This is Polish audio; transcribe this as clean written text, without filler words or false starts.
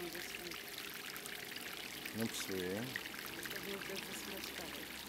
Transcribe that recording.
będzie słodko. No psuję. Pewnie to jest zasmaczkowe.